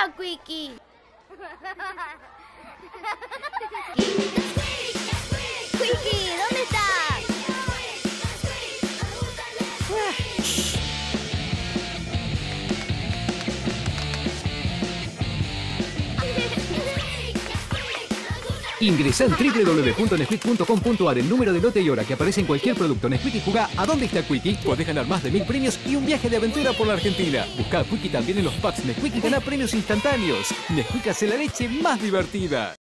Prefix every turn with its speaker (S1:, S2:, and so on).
S1: está Quickie? Quickie, ¿dónde estás?
S2: Ingresá en www.nesquik.com.ar el número de lote y hora que aparece en cualquier producto Nesquik y jugá ¿A dónde está Quickie? Podés ganar más de 1000 premios y un viaje de aventura por la Argentina. Buscá a Quickie también en los packs Nesquik y ganá premios instantáneos. Nesquik hace la leche más divertida.